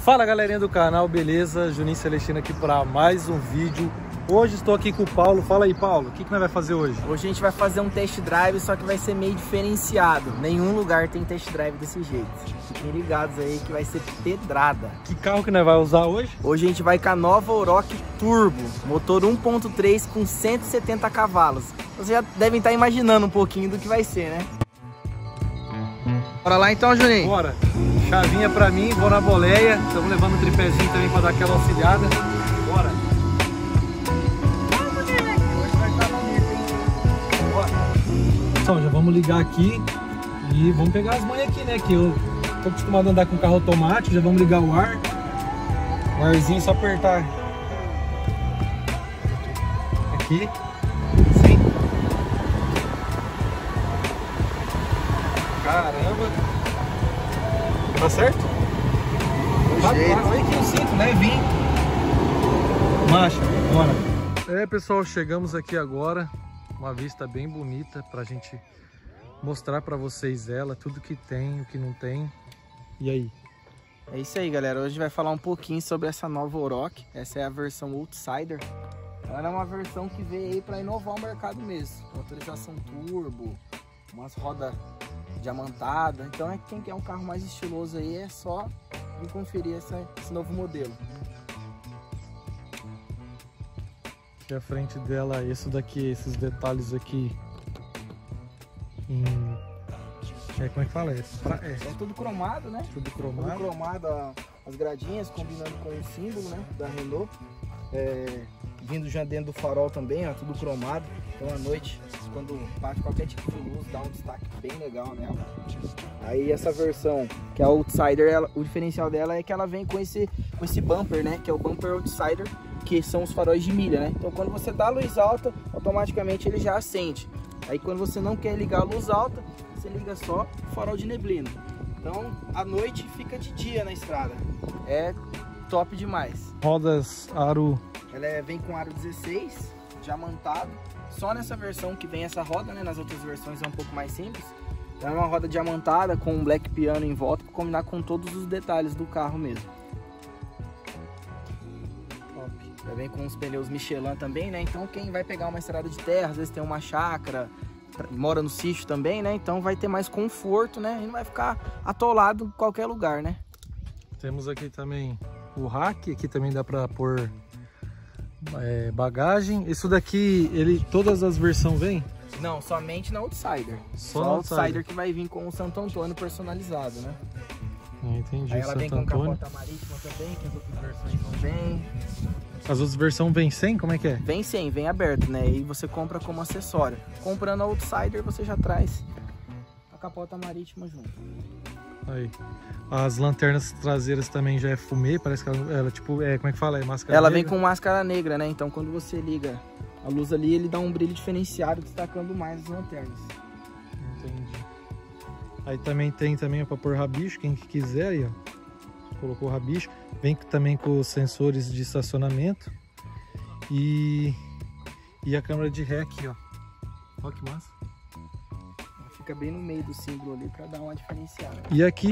Fala galerinha do canal, beleza? Juninho Celestino aqui para mais um vídeo. Hoje estou aqui com o Paulo. Fala aí, Paulo, o que nós vai fazer hoje? Hoje a gente vai fazer um test drive, só que vai ser meio diferenciado. Nenhum lugar tem test drive desse jeito. Fiquem ligados aí que vai ser pedrada. Que carro que nós vai usar hoje? Hoje a gente vai com a nova Oroch Turbo, motor 1.3 com 170 cavalos. Vocês já devem estar imaginando um pouquinho do que vai ser, né? Bora lá então, Juninho? Bora! Chavinha pra mim, vou na boleia. Estamos levando o tripézinho também para dar aquela auxiliada. Bora! Pessoal, já vamos ligar aqui e vamos pegar as manhas aqui, né? Que eu tô acostumado a andar com carro automático. Já vamos ligar o ar. O arzinho, só apertar aqui. Sim. Caramba! Tá certo? Olha aqui o cinto, né? Vim. Marcha, bora. É, pessoal, chegamos aqui agora. Uma vista bem bonita pra gente mostrar pra vocês ela, tudo que tem, o que não tem. E aí? É isso aí, galera. Hoje a gente vai falar um pouquinho sobre essa nova Oroch. Essa é a versão Outsider. Ela é uma versão que veio aí pra inovar o mercado mesmo. Motorização turbo, umas rodas diamantadas. Então é quem quer um carro mais estiloso aí, é só vir conferir esse novo modelo. Aqui a frente dela, isso daqui, esses detalhes aqui em... como é que fala? É tudo cromado, né? Tudo cromado. Tudo cromado, as gradinhas combinando com o símbolo, né, da Renault. Vindo já dentro do farol também, ó, tudo cromado. Então à noite, quando bate qualquer tipo de luz, dá um destaque bem legal nela. Aí essa versão, que é a Outsider, o diferencial dela é que ela vem com esse bumper, né? Que é o bumper Outsider, que são os faróis de milha, né? Então quando você dá a luz alta, automaticamente ele já acende. Aí quando você não quer ligar a luz alta, você liga só o farol de neblina. Então à noite fica de dia na estrada. É top demais. Rodas aro... Ela vem com aro 16, diamantado. Só nessa versão que vem essa roda, né? Nas outras versões é um pouco mais simples. Então é uma roda diamantada com um black piano em volta para combinar com todos os detalhes do carro mesmo. Top. Já vem com os pneus Michelin também, né? Então quem vai pegar uma estrada de terra, às vezes tem uma chácara, mora no sítio também, né? Então vai ter mais conforto, né? E não vai ficar atolado em qualquer lugar, né? Temos aqui também o rack, aqui também dá para pôr bagagem. Isso daqui, todas as versões vêm? Não, somente na Outsider. Só a Outsider que vai vir com o Santo Antônio personalizado, né? Entendi. Aí ela vem com capota marítima também, que as outras versões não vêm. As outras versões vêm sem? Como é que é? Vem sem, vem aberto, né? E você compra como acessório. Comprando a Outsider, você já traz a capota marítima junto. Aí. As lanternas traseiras também já é fumê, parece que ela tipo, como é que fala? É máscara ela negra? Vem com máscara negra, né? Então quando você liga a luz ali, ele dá um brilho diferenciado, destacando mais as lanternas. Entendi. Aí também tem para pôr rabicho, quem quiser aí, ó. Colocou rabicho. Vem também com os sensores de estacionamento. E a câmera de ré aqui, ó. Olha que massa. Fica bem no meio do símbolo ali para dar uma diferenciada. E aqui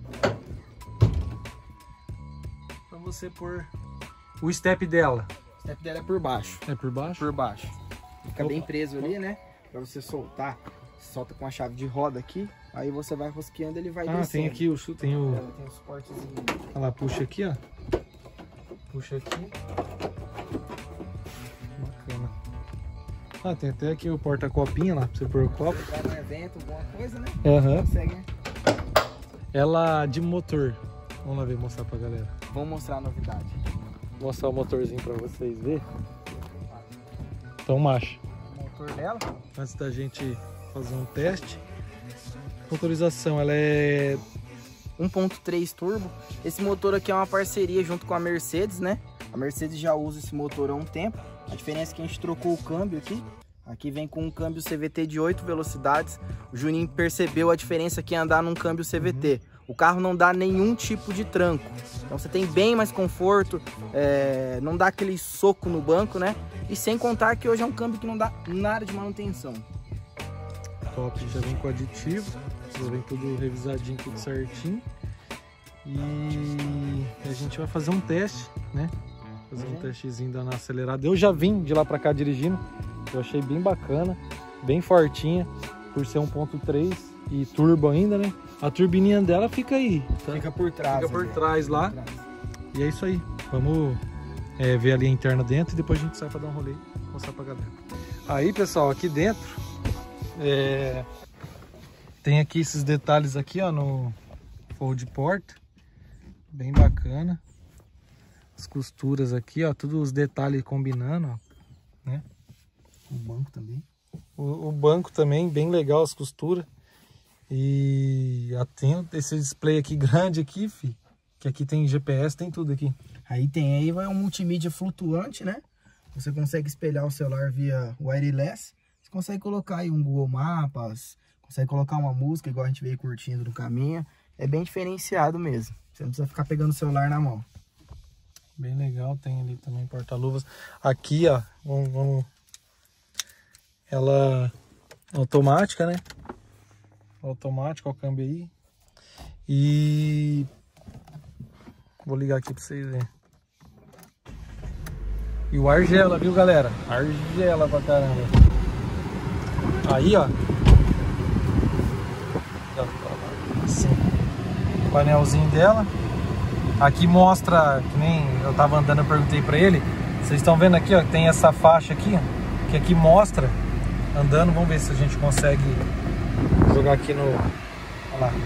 para você pôr o step dela. O step dela é por baixo. É por baixo? Por baixo. Fica bem preso ali, né? Para você soltar. Solta com a chave de roda aqui. Aí você vai rosqueando, ele vai descendo. Tem aqui tem o suportezinho. Olha lá, puxa aqui, ó. Puxa aqui. Bacana. Tem até aqui o porta-copinha lá, pra você pôr o copo. Se você vai no evento, alguma coisa, né? Consegue, né? Ela de motor. Vamos lá ver, mostrar pra galera. Vamos mostrar a novidade. Vou mostrar o motorzinho pra vocês verem. Então, macho. O motor dela. Antes da gente fazer um teste. Motorização, ela é 1.3 turbo. Esse motor aqui é uma parceria junto com a Mercedes, né? A Mercedes já usa esse motor há um tempo. A diferença é que a gente trocou o câmbio aqui. Aqui vem com um câmbio CVT de 8 velocidades. O Juninho percebeu a diferença que é andar num câmbio CVT. O carro não dá nenhum tipo de tranco. Então você tem bem mais conforto, não dá aquele soco no banco, né? E sem contar que hoje é um câmbio que não dá nada de manutenção. Top, já vem com aditivo, já vem tudo revisadinho, tudo certinho. E a gente vai fazer um teste, né? Fazer um testezinho dando uma acelerada. Eu já vim de lá pra cá dirigindo. Eu achei bem bacana, bem fortinha, por ser 1.3 e turbo ainda, né? A turbininha dela fica aí. Tá? Fica por trás. Fica por trás lá. E é isso aí. Vamos ver a linha interna dentro e depois a gente sai pra dar um rolê e mostrar pra galera. Aí, pessoal, aqui dentro tem aqui esses detalhes aqui, ó, no forro de porta. Bem bacana. As costuras aqui, ó, todos os detalhes combinando, ó, né? O banco também. O banco também, bem legal as costuras. E tem esse display aqui grande aqui, fi, que aqui tem GPS, tem tudo aqui. Aí vai um multimídia flutuante, né? Você consegue espelhar o celular via wireless. Você consegue colocar aí um Google Maps, consegue colocar uma música igual a gente veio curtindo no caminho. É bem diferenciado mesmo. Você não precisa ficar pegando o celular na mão. Bem legal, tem ali também porta-luvas. Aqui, ó, vamos... Ela é automática, né? Automática, ó, o câmbio aí. E... vou ligar aqui pra vocês verem. E o Argela, viu, galera? Argela pra caramba. Aí, ó. Assim. O painelzinho dela. Aqui mostra, que nem eu tava andando, eu perguntei pra ele. Vocês estão vendo aqui, ó, que tem essa faixa aqui, ó, que aqui mostra, andando, vamos ver se a gente consegue jogar aqui no, olha lá,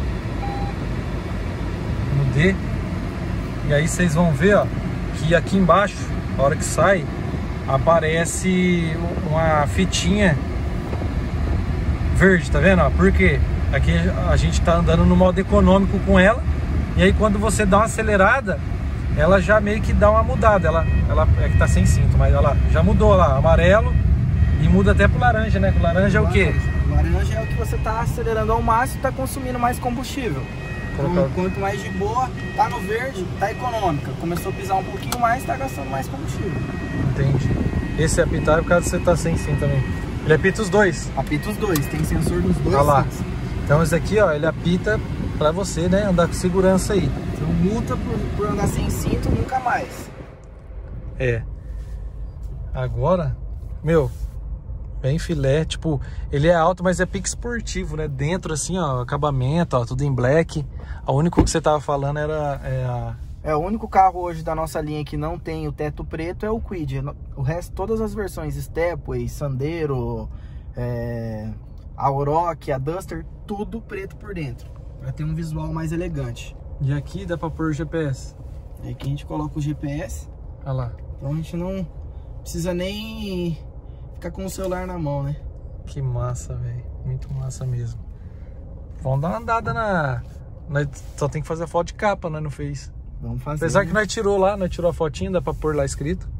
no D. E aí vocês vão ver, ó, que aqui embaixo, a hora que sai, aparece uma fitinha verde, tá vendo? Ó? Por quê? Aqui a gente tá andando no modo econômico com ela. E aí quando você dá uma acelerada, ela já meio que dá uma mudada. Ela é que tá sem cinto, mas olha lá, já mudou lá, amarelo e muda até pro laranja, né? O laranja é o quê? O laranja é o que você tá acelerando ao máximo e tá consumindo mais combustível. Quanto mais de boa, tá no verde, tá econômica. Começou a pisar um pouquinho mais, tá gastando mais combustível. Entendi. Esse é apitar por causa de você tá sem cinto também. Ele apita os dois? Apita os dois, tem sensor nos dois. Olha lá. Então esse aqui, ó, ele apita pra você, né, andar com segurança aí. Então multa por andar sem cinto, nunca mais. É. Agora, meu, bem filé, tipo, ele é alto, mas é pique esportivo, né? Dentro assim, ó, acabamento, ó, tudo em black. O único que você tava falando era o único carro hoje da nossa linha que não tem o teto preto é o Kwid. O resto, todas as versões Stepway, Sandero, a Oroch, a Duster, tudo preto por dentro, para ter um visual mais elegante. E aqui dá para pôr o GPS. E aqui a gente coloca o GPS. Olha lá. Então a gente não precisa nem ficar com o celular na mão, né? Que massa, velho. Muito massa mesmo. Vamos dar uma andada nós só tem que fazer a foto de capa, nós não fez. Vamos fazer. Apesar que nós tirou a fotinha, dá pra pôr lá escrito.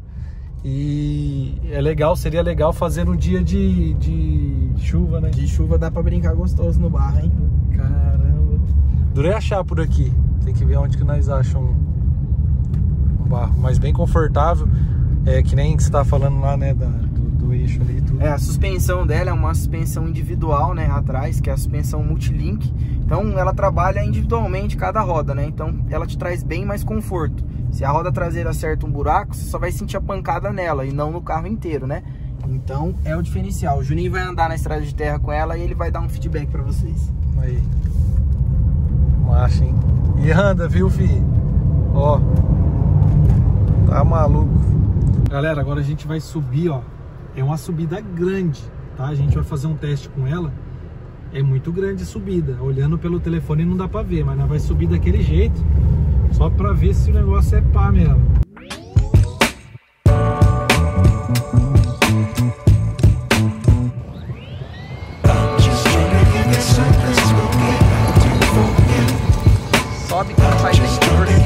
E é legal, seria legal fazer no dia de chuva, né? De chuva dá pra brincar gostoso no barro, hein? Caramba. Durei achar por aqui. Tem que ver onde que nós achamos um barro. Mas bem confortável. É que nem que você tava falando lá, né? Do eixo ali e tudo. A suspensão dela é uma suspensão individual, né? Atrás, que é a suspensão multilink. Então ela trabalha individualmente cada roda, né? Então ela te traz bem mais conforto. Se a roda traseira acerta um buraco, você só vai sentir a pancada nela e não no carro inteiro, né? Então é o diferencial. O Juninho vai andar na estrada de terra com ela e ele vai dar um feedback pra vocês. Aí. Macho, hein? E anda, viu, filho? Ó. Tá maluco. Galera, agora a gente vai subir, ó. É uma subida grande, tá? A gente vai fazer um teste com ela. É muito grande a subida. Olhando pelo telefone não dá pra ver, mas nós vai subir daquele jeito. Só pra ver se o negócio é pá mesmo. Sobe quando faz bem força.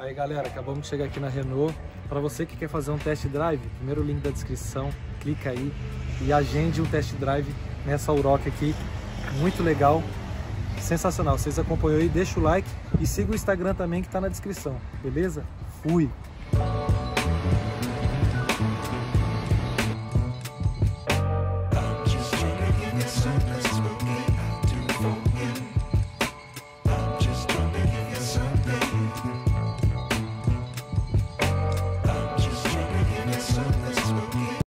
Aí galera, acabamos de chegar aqui na Renault. Para você que quer fazer um test drive, primeiro link da descrição, clica aí e agende um test drive nessa Aurocchia aqui, muito legal, sensacional. Vocês acompanham aí, deixa o like e siga o Instagram também que está na descrição, beleza? Fui!